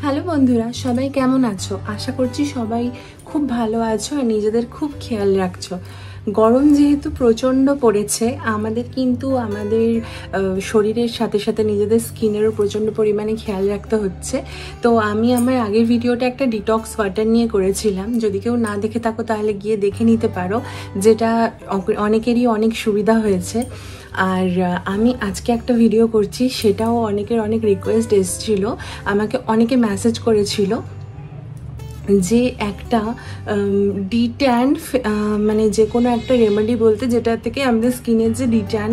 Hello বন্ধুরা, সবাই কেমন আছো? আশা করছি সবাই খুব ভালো আছো আর নিজেদের খুব খেয়াল রাখছো। গরম যেহেতু প্রচণ্ড পড়েছে, আমাদের কিন্তু আমাদের শরীরের সাথে সাথে নিজেদের স্কিনেরও প্রচণ্ড পরিমাণে খেয়াল রাখতে হচ্ছে। তো আমি আমার আগের ভিডিওটা একটা ডিটক্স ওয়াটার নিয়ে করেছিলাম, যদি কেউ না দেখে থাকো তাহলে গিয়ে দেখে নিতে পারো, যেটা অনেকেরই অনেক সুবিধা হয়েছে। আর আমি আজকে একটা ভিডিও করছি, সেটাও অনেকের অনেক রিকোয়েস্ট এসেছিল, আমাকে অনেকে মেসেজ করেছিল যে একটা ডিট্যান মানে যে কোনো একটা রেমেডি বলতে, যেটা থেকে আমাদের স্কিনের যে ডিট্যান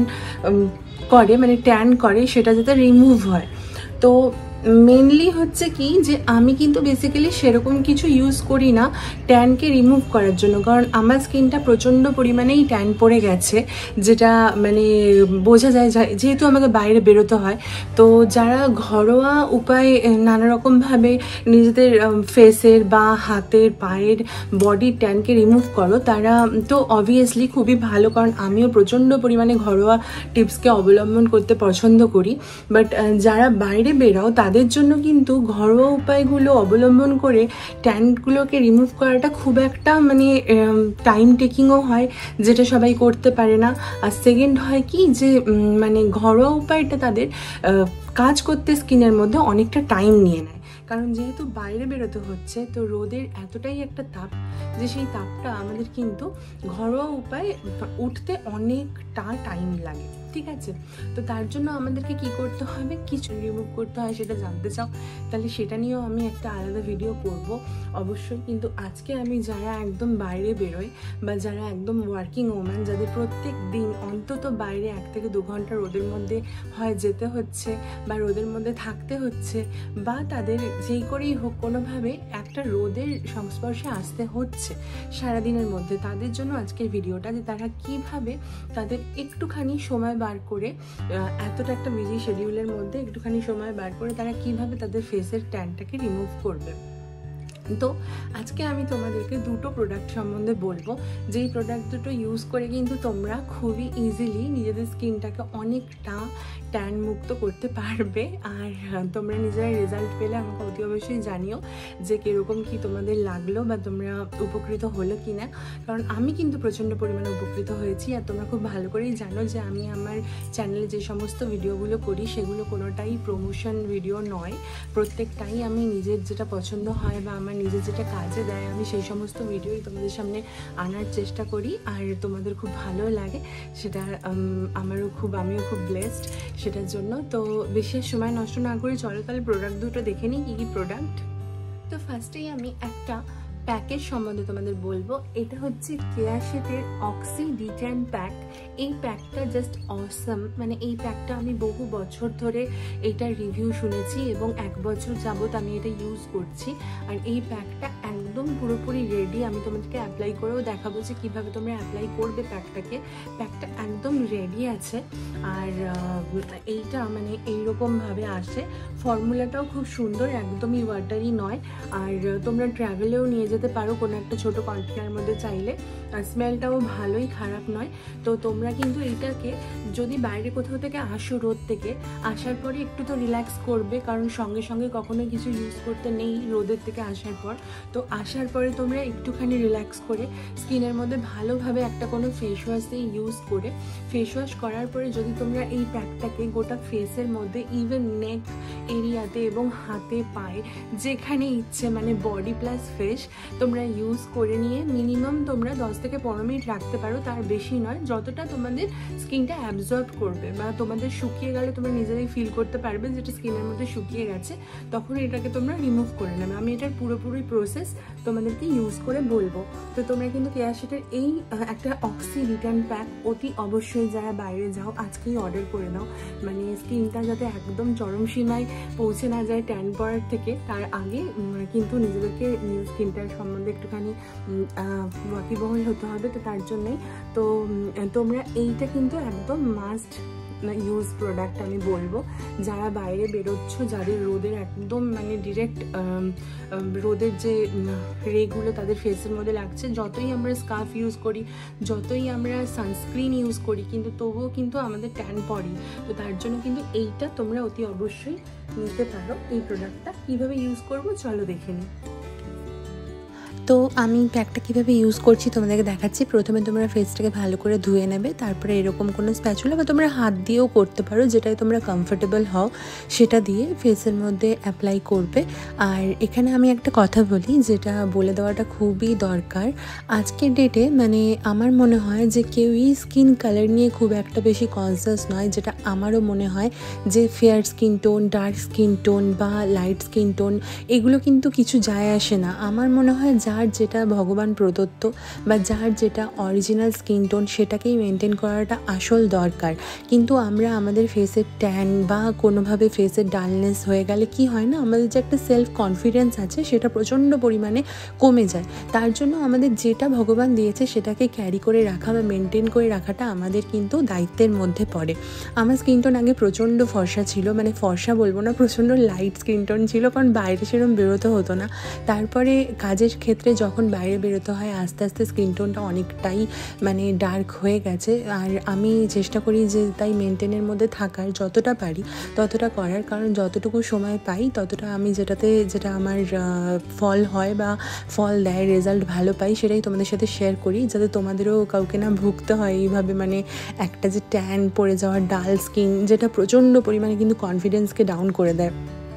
করে মানে ট্যান করে সেটা যাতে রিমুভ হয়। তো মেনলি হচ্ছে কি যে আমি কিন্তু বেসিক্যালি সেরকম কিছু ইউজ করি না ট্যানকে রিমুভ করার জন্য, কারণ আমার স্কিনটা প্রচণ্ড পরিমাণেই ট্যান পড়ে গেছে, যেটা মানে বোঝা যায় যেহেতু আমাকে বাইরে বেরোতে হয়। তো যারা ঘরোয়া উপায়ে নানা রকমভাবে নিজেদের ফেসের বা হাতের পায়ের বডির ট্যানকে রিমুভ করো, তারা তো অবভিয়াসলি খুবই ভালো, কারণ আমিও প্রচণ্ড পরিমাণে ঘরোয়া টিপসকে অবলম্বন করতে পছন্দ করি। বাট যারা বাইরে বেরাও তাদের জন্য কিন্তু ঘরোয়া উপায়গুলো অবলম্বন করে ট্যানগুলোকে রিমুভ করাটা খুব একটা মানে টাইম টেকিংও হয়, যেটা সবাই করতে পারে না। আর সেকেন্ড হয় কি যে মানে ঘরোয়া উপায়টা তাদের কাজ করতে স্কিনের মধ্যে অনেকটা টাইম নিয়ে নেয়, কারণ যেহেতু বাইরে বেরোতে হচ্ছে, তো রোদের এতটাই একটা তাপ যে সেই তাপটা আমাদের কিন্তু ঘরোয়া উপায়ে উঠতে অনেকটা টাইম লাগে, ঠিক আছে? তো তার জন্য আমাদেরকে কি করতে হবে, কিছু রিমুভ করতে হয়, সেটা জানতে চাও তাহলে সেটা নিয়েও আমি একটা আলাদা ভিডিও করব অবশ্যই। কিন্তু আজকে আমি যারা একদম বাইরে বেরোয় বা যারা একদম ওয়ার্কিং ওম্যান, যাদের প্রত্যেক দিন অন্তত বাইরে 1 থেকে 2 ঘন্টা রোদের মধ্যে হয় যেতে হচ্ছে বা রোদের মধ্যে থাকতে হচ্ছে, বা তাদের যেই করেই হোক কোনোভাবে একটা রোদের সংস্পর্শে আসতে হচ্ছে সারাদিনের মধ্যে, তাদের জন্য আজকের ভিডিওটা, যে তারা কিভাবে তাদের একটুখানি সময় বার করে, এতটা একটা বিজি শিডিউলের মধ্যে একটুখানি সময় বার করে তারা কিভাবে তাদের ফেসের ট্যানটাকে রিমুভ করবে। তো আজকে আমি তোমাদেরকে দুটো প্রোডাক্ট সম্বন্ধে বলবো, যেই প্রোডাক্ট দুটো ইউজ করে কিন্তু তোমরা খুবই ইজিলি নিজেদের স্কিনটাকে অনেকটা ট্যান মুক্ত করতে পারবে। আর তোমরা নিজেরা রেজাল্ট পেলে আমাকে অতি অবশ্যই জানিও যে কীরকম কী তোমাদের লাগলো বা তোমরা উপকৃত হলো কি না, কারণ আমি কিন্তু প্রচণ্ড পরিমাণে উপকৃত হয়েছি। আর তোমরা খুব ভালো করেই জানো যে আমি আমার চ্যানেলে যে সমস্ত ভিডিওগুলো করি সেগুলো কোনোটাই প্রমোশন ভিডিও নয়, প্রত্যেকটাই আমি নিজের যেটা পছন্দ হয় বা আমার নিজের যেটা কাজে দেয় আমি সেই সমস্ত ভিডিওই তোমাদের সামনে আনার চেষ্টা করি। আর তোমাদের খুব ভালো লাগে সেটা, আমিও খুব ব্লেসড সেটার জন্য। তো বেশি সময় নষ্ট না করে চলো তাহলে প্রোডাক্ট দুটো দেখে নিই কী কী প্রোডাক্ট। তো ফার্স্টেই আমি একটা প্যাকের সম্বন্ধে তোমাদের বলবো। এটা হচ্ছে কেয়াশেটের অক্সি ডিট্যান প্যাক। এই প্যাকটা জাস্ট অসম, মানে এই প্যাকটা আমি বহু বছর ধরে এটার রিভিউ শুনেছি এবং 1 বছর যাবত আমি এটা ইউজ করছি। আর এই প্যাকটা একদম পুরোপুরি রেডি, আমি তোমাদেরকে অ্যাপ্লাই করেও দেখাবো যে কীভাবে তোমরা অ্যাপ্লাই করবে প্যাকটাকে। প্যাকটা একদম রেডি আছে। আর এইটা মানে এইরকমভাবে আসে, ফর্মুলাটাও খুব সুন্দর, একদমই ওয়াটারি নয়। আর তোমরা ট্রাভেলেও নিয়ে যেতে পারো কোনো একটা ছোটো কন্টেনার মধ্যে চাইলে। আর স্মেলটাও ভালোই, খারাপ নয়। তো তোমরা কিন্তু এইটাকে যদি বাইরে কোথাও থেকে আসো, রোদ থেকে আসার পরে একটু তো রিল্যাক্স করবে, কারণ সঙ্গে সঙ্গে কখনোই কিছু ইউজ করতে নেই রোদের থেকে আসার পর। তো আসার পরে তোমরা একটুখানি রিল্যাক্স করে স্কিনের মধ্যে ভালোভাবে একটা কোনো ফেস ওয়াশ দিয়ে ইউজ করে, ফেস ওয়াশ করার পরে যদি তোমরা এই প্যাকটাকে গোটা ফেসের মধ্যে, ইভেন নেক এরিয়াতে এবং হাতে পায়ে যেখানে ইচ্ছে, মানে বডি প্লাস ফেস তোমরা ইউজ করে নিয়ে মিনিমাম তোমরা 10 থেকে 15 মিনিট রাখতে পারো, তার বেশি নয়। যতটা তোমাদের স্কিনটা অ্যাবজর্ব করবে বা তোমাদের শুকিয়ে গেলে তোমরা নিজেরাই ফিল করতে পারবে যেটা স্কিনের মধ্যে শুকিয়ে গেছে, তখন এটাকে তোমরা রিমুভ করে নেবে। আমি এটার পুরোপুরি প্রসেস তোমাদেরকে ইউজ করে বলবো। তো তোমরা কিন্তু কেয়াশেটের এই একটা অক্সি ডিট্যান প্যাক অতি অবশ্যই যারা বাইরে যাও আজকেই অর্ডার করে দাও, মানে স্কিনটা যাতে একদম চরম সীমায় পৌঁছে না যায় ট্যান পড়ার থেকে, তার আগে কিন্তু নিজেদেরকে নিজের স্কিনটার সম্বন্ধে একটুখানি ওয়াকিবহল হতে হবে। তো তার জন্যই তো তোমরা এইটা কিন্তু একদম মাস্ট ইউজ প্রোডাক্ট আমি বলবো। যারা বাইরে বেরোচ্ছ, যাদের রোদের একদম মানে ডিরেক্ট রোদের যে রেগুলো তাদের ফেসের মধ্যে লাগছে, যতই আমরা স্কার্ফ ইউজ করি, যতই আমরা সানস্ক্রিন ইউজ করি, কিন্তু তবুও কিন্তু আমাদের ট্যান পড়ে। তো তার জন্য কিন্তু এইটা তোমরা অতি অবশ্যই নিতে পারো এই প্রোডাক্টটা। কীভাবে ইউজ করবো চলো দেখে নিই। তো আমি প্যাকটা কীভাবে ইউজ করছি তোমাদেরকে দেখাচ্ছি। প্রথমে তোমরা ফেসটাকে ভালো করে ধুয়ে নেবে, তারপরে এরকম কোনো স্প্যাচুলা বা তোমরা হাত দিয়েও করতে পারো, যেটাই তোমরা কমফোর্টেবল হও সেটা দিয়ে ফেসের মধ্যে অ্যাপ্লাই করবে। আর এখানে আমি একটা কথা বলি, যেটা বলে দেওয়াটা খুবই দরকার আজকের ডেটে। মানে আমার মনে হয় যে কেউই স্কিন কালার নিয়ে খুব একটা বেশি কনসিয়াস নয়, যেটা আমারও মনে হয় যে fair skin tone, dark skin tone বা লাইট স্কিন টোন এগুলো কিন্তু কিছু যায় আসে না। আমার মনে হয় যার যেটা ভগবান প্রদত্ত বা যার যেটা অরিজিনাল স্কিন টোন সেটাকেই মেনটেন করাটা আসল দরকার। কিন্তু আমরা আমাদের ফেসের ট্যান বা কোনোভাবে ফেসের ডালনেস হয়ে গেলে কি হয় না, আমাদের যে একটা সেলফ কনফিডেন্স আছে সেটা প্রচণ্ড পরিমাণে কমে যায়। তার জন্য আমাদের যেটা ভগবান দিয়েছে সেটাকে ক্যারি করে রাখা বা মেনটেন করে রাখাটা আমাদের কিন্তু দায়িত্বের মধ্যে পড়ে। আমার স্কিন টোন আগে প্রচণ্ড ফর্সা ছিল, মানে ফর্সা বলবো না, প্রচণ্ড লাইট স্কিন টোন ছিল, কারণ বাইরে সেরকম বেরোতে হতো না। তারপরে কাজের ক্ষেত্রে যখন বাইরে বেরোতে হয় আস্তে আস্তে স্কিন টোনটা অনেকটাই মানে ডার্ক হয়ে গেছে। আর আমি চেষ্টা করি যে তাই মেনটেনের মধ্যে থাকার, যতটা পারি ততটা করার, কারণ যতটুকু সময় পাই ততটা আমি যেটা আমার ফল হয় বা ফল দেয়, রেজাল্ট ভালো পাই, সেটাই তোমাদের সাথে শেয়ার করি, যাতে তোমাদেরও কাউকে না ভুগতে হয় এইভাবে। মানে একটা যে ট্যান পড়ে যাওয়ার, ডাল স্কিন, যেটা প্রচণ্ড পরিমাণে কিন্তু কনফিডেন্সকে ডাউন করে দেয়।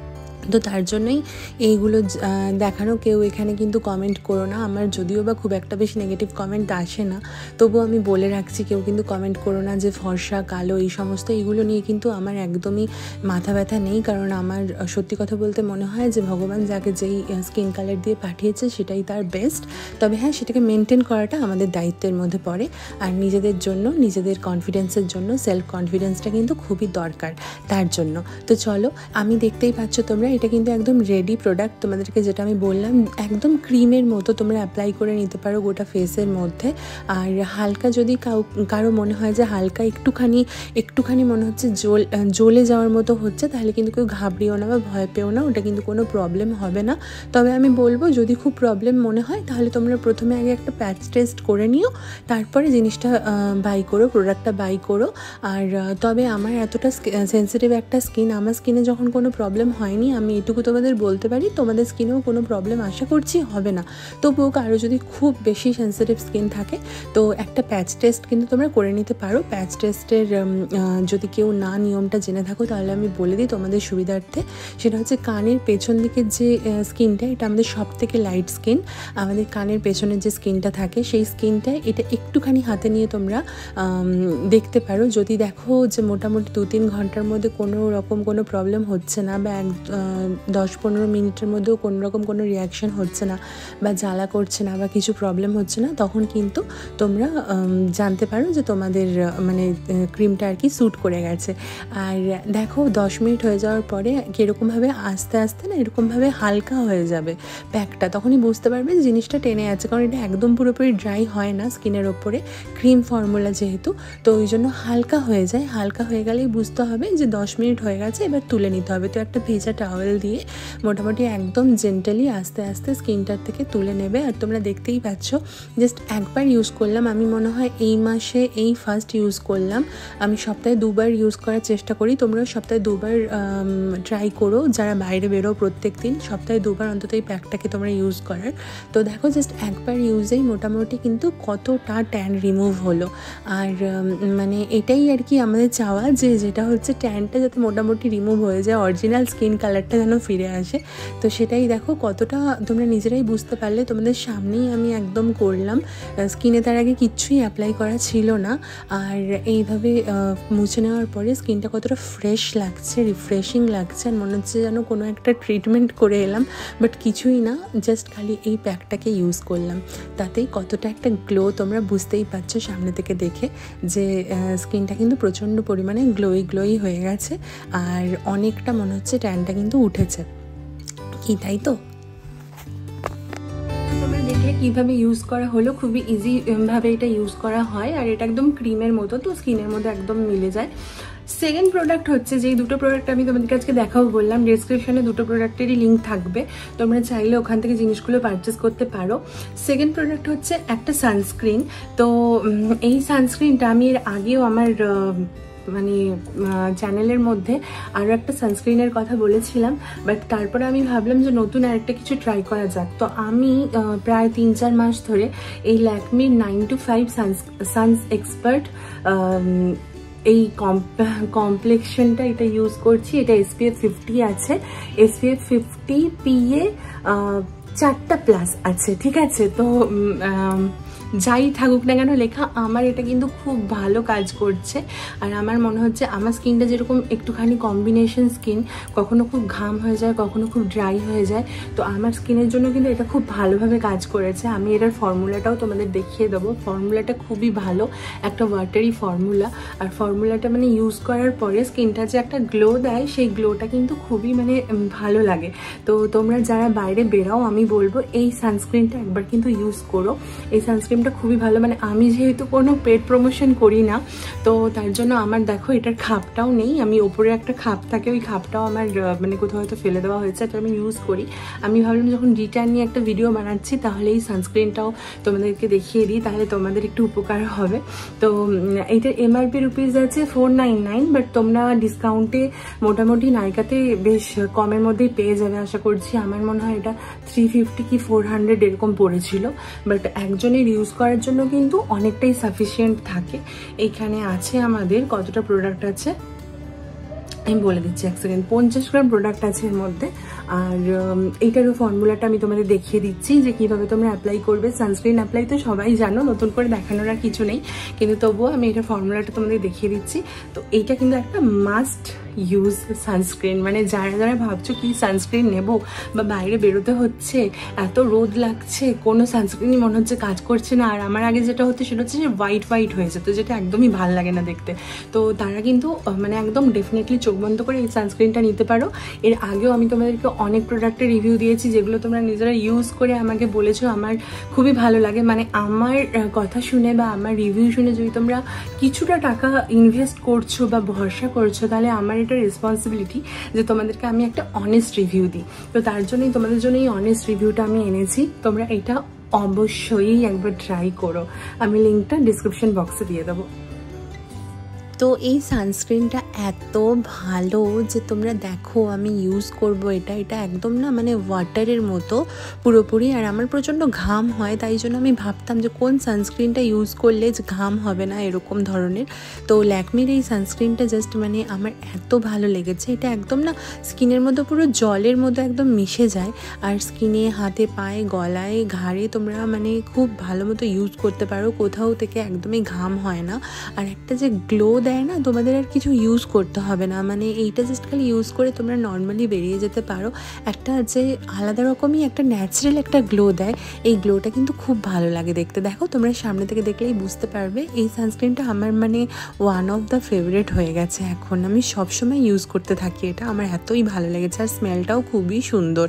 তো তার জন্যই এইগুলো দেখানো। কেউ এখানে কিন্তু কমেন্ট করো না, আমার যদিও বা খুব একটা বেশি নেগেটিভ কমেন্ট আসে না, তবুও আমি বলে রাখছি কেউ কিন্তু কমেন্ট করো না যে ফর্সা কালো এই সমস্ত, এইগুলো নিয়ে কিন্তু আমার একদমই মাথা ব্যথা নেই। কারণ আমার সত্যি কথা বলতে মনে হয় যে ভগবান যাকে যেই স্কিন কালার দিয়ে পাঠিয়েছে সেটাই তার বেস্ট। তবে হ্যাঁ, সেটাকে মেনটেন করাটা আমাদের দায়িত্বের মধ্যে পড়ে। আর নিজেদের জন্য, নিজেদের কনফিডেন্সের জন্য, সেলফ কনফিডেন্সটা কিন্তু খুবই দরকার তার জন্য। তো চলো, আমি দেখতেই পাচ্ছ তোমরা, এটা কিন্তু একদম রেডি প্রোডাক্ট। তোমাদেরকে যেটা আমি বললাম একদম ক্রিমের মতো তোমরা অ্যাপ্লাই করে নিতে পারো গোটা ফেসের মধ্যে। আর হালকা যদি কারো মনে হয় যে হালকা একটুখানি মনে হচ্ছে জ্বলে যাওয়ার মতো হচ্ছে, তাহলে কিন্তু কেউ ঘাবড়িও না বা ভয় পেও না, ওটা কিন্তু কোনো প্রবলেম হবে না। তবে আমি বলবো যদি খুব প্রবলেম মনে হয় তাহলে তোমরা প্রথমে আগে একটা প্যাচ টেস্ট করে নিও, তারপরে জিনিসটা বাই করো, প্রোডাক্টটা বাই করো। আর তবে আমার এতটা সেন্সিটিভ একটা স্কিন, আমার স্কিনে যখন কোনো প্রবলেম হয়নি, আমি এটুকু তোমাদের বলতে পারি, তোমাদের স্কিনেও কোনো প্রবলেম আশা করছি হবে না। তবুও কারো যদি খুব বেশি সেন্সিটিভ স্কিন থাকে তো একটা প্যাচ টেস্ট কিন্তু তোমরা করে নিতে পারো। প্যাচ টেস্টের যদি কেউ না নিয়মটা জেনে থাকো তাহলে আমি বলে দিই তোমাদের সুবিধার্থে। সেটা হচ্ছে কানের পেছন দিকের যে স্কিনটা, এটা আমাদের সব থেকে লাইট স্কিন। আমাদের কানের পেছনের যে স্কিনটা থাকে সেই স্কিনটায় এটা একটুখানি হাতে নিয়ে তোমরা দেখতে পারো। যদি দেখো যে মোটামুটি 2-3 ঘন্টার মধ্যে কোনো রকম কোনো প্রবলেম হচ্ছে না, বা 10-15 মিনিটের মধ্যেও কোনো রকম কোনো রিয়াকশান হচ্ছে না, বা জ্বালা করছে না, বা কিছু প্রবলেম হচ্ছে না, তখন কিন্তু তোমরা জানতে পারো যে তোমাদের মানে ক্রিমটা আর কি স্যুট করে গেছে। আর দেখো 10 মিনিট হয়ে যাওয়ার পরে কীরকমভাবে আস্তে আস্তে না এরকমভাবে হালকা হয়ে যাবে প্যাকটা, তখনই বুঝতে পারবে যে জিনিসটা টেনে আছে। কারণ এটা একদম পুরোপুরি ড্রাই হয় না স্কিনের ওপরে, ক্রিম ফর্মুলা যেহেতু, তো ওই জন্য হালকা হয়ে যায়। হালকা হয়ে গেলেই বুঝতে হবে যে 10 মিনিট হয়ে গেছে, এবার তুলে নিতে হবে। তো একটা ভেজা টাওয়েল দিয়ে মোটামুটি একদম জেন্টালি আস্তে আস্তে স্কিনটার থেকে তুলে নেবে। আর তোমরা দেখতেই পাচ্ছ জাস্ট একবার ইউজ করলাম, আমি মনে হয় এই মাসে এই ফার্স্ট ইউজ করলাম। আমি সপ্তাহে 2 বার ইউজ করার চেষ্টা করি, তোমরাও সপ্তাহে 2 বার ট্রাই করো। যারা বাইরে বেরো প্রত্যেক দিন সপ্তাহে 2 বার অন্তত এই প্যাকটাকে তোমরা ইউজ করার। তো দেখো জাস্ট একবার ইউজেই মোটামুটি কিন্তু কতটা ট্যান রিমুভ হলো। আর মানে এটাই আর কি আমাদের চাওয়া, যে যেটা হচ্ছে ট্যানটা যাতে মোটামুটি রিমুভ হয়ে যায়, অরিজিনাল স্কিন কালারটা যেন ফিরে আসে। তো সেটাই দেখো কতটা তোমরা নিজেরাই বুঝতে পারলে, তোমাদের সামনেই আমি একদম করলাম। স্কিনে তার আগে কিচ্ছুই অ্যাপ্লাই করা ছিল না। আর এইভাবে মুছে নেওয়ার পরে স্কিনটা কতটা ফ্রেশ লাগছে, রিফ্রেশিং লাগছে, আর মনে হচ্ছে যেন কোনো একটা ট্রিটমেন্ট করে এলাম। বাট কিছুই না, জাস্ট খালি এই প্যাকটাকে ইউজ করলাম, তাতেই কতটা একটা গ্লো তোমরা বুঝতেই পারছো সামনে থেকে দেখে, যে স্কিনটা কিন্তু প্রচণ্ড পরিমাণে গ্লোই হয়ে গেছে। আর অনেকটা মনে হচ্ছে ট্যানটা কিন্তু উঠেছে, কি তাই তো? তোমরা দেখলে কীভাবে ইউজ করা হলো, খুবই ইজি ভাবে এটা ইউজ করা হয়। আর এটা একদম ক্রিমের মতো, তো স্কিনের মধ্যে একদম মিলে যায়। সেকেন্ড প্রোডাক্ট হচ্ছে, যেই দুটো প্রোডাক্ট আমি তোমাদের কাছে দেখাবো বললাম, ডেসক্রিপশনে দুটো প্রোডাক্টেরই লিঙ্ক থাকবে, তোমরা চাইলে ওখান থেকে জিনিসগুলো পারচেস করতে পারো। সেকেন্ড প্রোডাক্ট হচ্ছে একটা সানস্ক্রিন। তো এই সানস্ক্রিনটা আমি এর আগেও আমার মানে চ্যানেলের মধ্যে আরও একটা সানস্ক্রিনের কথা বলেছিলাম, বাট তারপরে আমি ভাবলাম যে নতুন আরেকটা কিছু ট্রাই করা যাক। তো আমি প্রায় 3-4 মাস ধরে এই ল্যাকমির 9 to 5 সানস এক্সপার্ট এই কমপ্লেক্সনটা এটা ইউজ করছি। এটা SPF 50 আছে, SPF 50 PA 4টা প্লাস আছে, ঠিক আছে। তো যাই থাকুক না কেন লেখা, আমার এটা কিন্তু খুব ভালো কাজ করছে। আর আমার মনে হচ্ছে আমার স্কিনটা যেরকম একটুখানি কম্বিনেশন স্কিন, কখনো খুব ঘাম হয়ে যায়, কখনো খুব ড্রাই হয়ে যায়, তো আমার স্কিনের জন্য কিন্তু এটা খুব ভালোভাবে কাজ করেছে। আমি এটার ফর্মুলাটাও তোমাদের দেখিয়ে দেবো। ফর্মুলাটা খুবই ভালো, একটা ওয়াটারি ফর্মুলা। আর ফর্মুলাটা মানে ইউজ করার পরে স্কিনটা যে একটা গ্লো দেয়, সেই গ্লোটা কিন্তু খুবই মানে ভালো লাগে। তো তোমরা যারা বাইরে বেরাও, আমি বলবো এই সানস্ক্রিনটা একবার কিন্তু ইউজ করো। এই সানস্ক্রিনটা খুবই ভালো। মানে আমি যেহেতু কোনো পেড প্রমোশন করি না, তো তার জন্য আমার দেখো এটার খাপটাও নেই, আমি ওপরে একটা খাপ থাকে, ওই খাপটাও আমার মানে কোথাও হয়তো ফেলে দেওয়া হয়েছে, এটা আমি ইউজ করি। আমি ভাবলাম যখন ডিটার নিয়ে একটা ভিডিও বানাচ্ছি, তাহলে এই সানস্ক্রিনটাও তোমাদেরকে দেখিয়ে দিই, তাহলে তোমাদের একটু উপকার হবে। তো এইটার MRP রুপিস আছে 499, বাট তোমরা ডিসকাউন্টে মোটামুটি নাইকাতে বেশ কমের মধ্যেই পেয়ে যাবে আশা করছি। আমার মনে হয় এটা 350 কি 400 এরকম পড়েছিল, বাট একজনের ইউজ করার জন্য কিন্তু অনেকটাই সাফিসিয়েন্ট থাকে। এইখানে আছে আমাদের কতটা প্রোডাক্ট আছে আমি বলে দিচ্ছি, 1 সেকেন্ড। 50 গ্রাম প্রোডাক্ট আছে এর মধ্যে। আর এইটারও ফর্মুলাটা আমি তোমাদের দেখিয়ে দিচ্ছি যে কিভাবে তোমরা অ্যাপ্লাই করবে। সানস্ক্রিন অ্যাপ্লাই তো সবাই জানো, নতুন করে দেখানোর আর কিছু নেই, কিন্তু তবুও আমি এটা ফর্মুলাটা তোমাদের দেখিয়ে দিচ্ছি। তো এইটা কিন্তু একটা মাস্ট ইউজ সানস্ক্রিন। মানে যারা যারা ভাবছো কি সানস্ক্রিন নেবো বা বাইরে বেরোতে হচ্ছে, এত রোদ লাগছে, কোনো সানস্ক্রিনই মনে হচ্ছে কাজ করছে না, আর আমার আগে যেটা হচ্ছে সেটা হচ্ছে যে হোয়াইট হয়ে যেত, যেটা একদমই ভাল লাগে না দেখতে। তো তারা কিন্তু মানে একদম ডেফিনেটলি চোখ বন্ধ করে এই সানস্ক্রিনটা নিতে পারো। এর আগেও আমি তোমাদেরকে অনেক প্রোডাক্টের রিভিউ দিয়েছি, যেগুলো তোমরা নিজেরা ইউজ করে আমাকে বলেছো আমার খুবই ভালো লাগে। মানে আমার কথা শুনে বা আমার রিভিউ শুনে যদি তোমরা কিছুটা টাকা ইনভেস্ট করছো বা ভরসা করছো, তাহলে আমার এটা রেসপন্সিবিলিটি যে তোমাদেরকে আমি একটা অনেস্ট রিভিউ দিই। তো তার জন্যই তোমাদের জন্য এই অনেস্ট রিভিউটা আমি এনেছি। তোমরা এটা অবশ্যই একবার ট্রাই করো, আমি লিঙ্কটা ডিসক্রিপশন বক্সে দিয়ে দেবো। তো এই সানস্ক্রিনটা এত ভালো যে তোমরা দেখো আমি ইউজ করব এটা একদম না মানে ওয়াটারের মতো পুরোপুরি। আর আমার প্রচণ্ড ঘাম হয়, তাই জন্য আমি ভাবতাম যে কোন সানস্ক্রিনটা ইউজ করলে যে ঘাম হবে না এরকম ধরনের। তো ল্যাকমির এই সানস্ক্রিনটা জাস্ট মানে আমার এত ভালো লেগেছে। এটা একদম না স্কিনের মধ্যে পুরো জলের মতো একদম মিশে যায়, আর স্কিনে, হাতে, পায়ে, গলায়, ঘাড়ে তোমরা মানে খুব ভালো মতো ইউজ করতে পারো, কোথাও থেকে একদমই ঘাম হয় না। আর একটা যে গ্লো দেয় না, তোমাদের আর কিছু ইউজ করতে হবে না, মানে এইটা জাস্ট খালি ইউজ করে তোমরা নর্মালি বেরিয়ে যেতে পারো। একটা যে আলাদা রকমই একটা ন্যাচারাল একটা গ্লো দেয়, এই গ্লোটা কিন্তু খুব ভালো লাগে দেখতে। দেখো তোমরা সামনে থেকে দেখলেই বুঝতে পারবে। এই সানস্ক্রিনটা আমার মানে ওয়ান অফ দ্য ফেভারিট হয়ে গেছে এখন, আমি সবসময় ইউজ করতে থাকি এটা, আমার এতই ভালো লেগেছে। আর স্মেলটাও খুবই সুন্দর।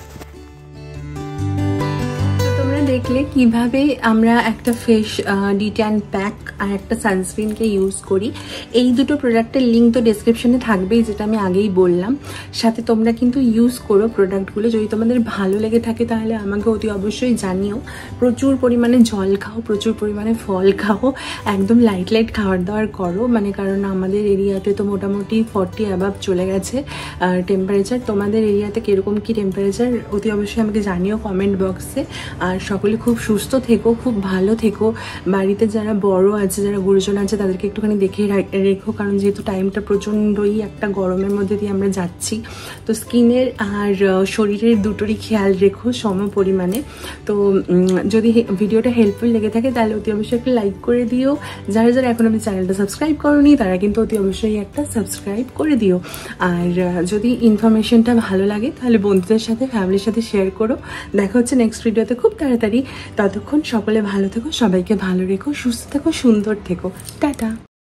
দেখলে কিভাবে আমরা একটা ফেস ডিট্যান প্যাক আর একটা সানস্ক্রিনকে ইউজ করি। এই দুটো প্রোডাক্টের লিঙ্ক তো ডেসক্রিপশনে থাকবেই, যেটা আমি আগেই বললাম। সাথে তোমরা কিন্তু ইউজ করো প্রোডাক্টগুলো, যদি তোমাদের ভালো লেগে থাকে তাহলে আমাকে অতি অবশ্যই জানিও। প্রচুর পরিমাণে জল খাও, প্রচুর পরিমাণে ফল খাও, একদম লাইট খাবার দাবার করো। মানে কারণ আমাদের এরিয়াতে তো মোটামুটি 40 অ্যাবাভ চলে গেছে টেম্পারেচার। তোমাদের এরিয়াতে কীরকম কী টেম্পারেচার অতি অবশ্যই আমাকে জানিও কমেন্ট বক্সে। আর সকলে খুব সুস্থ থেকো, খুব ভালো থেকো। বাড়িতে যারা বড় আছে, যারা গুরুজন আছে, তাদেরকে একটুখানি দেখে রেখো, কারণ যেহেতু টাইমটা প্রচণ্ডই একটা গরমের মধ্যে দিয়ে আমরা যাচ্ছি। তো স্কিনের আর শরীরের দুটোরই খেয়াল রেখো সম পরিমাণে। তো যদি ভিডিওটা হেল্পফুল লেগে থাকে তাহলে অতি অবশ্যই একটা লাইক করে দিও। যারা যারা এখন আমি চ্যানেলটা সাবস্ক্রাইব করোনি তারা কিন্তু অতি অবশ্যই একটা সাবস্ক্রাইব করে দিও। আর যদি ইনফরমেশনটা ভালো লাগে তাহলে বন্ধুদের সাথে, ফ্যামিলির সাথে শেয়ার করো। দেখা হচ্ছে নেক্সট ভিডিওতে খুব তাড়াতাড়ি। ততক্ষণ সকলে ভালো থেকো, সবাইকে ভালো রেখো, সুস্থ থেকো, সুন্দর থেকো। টাটা।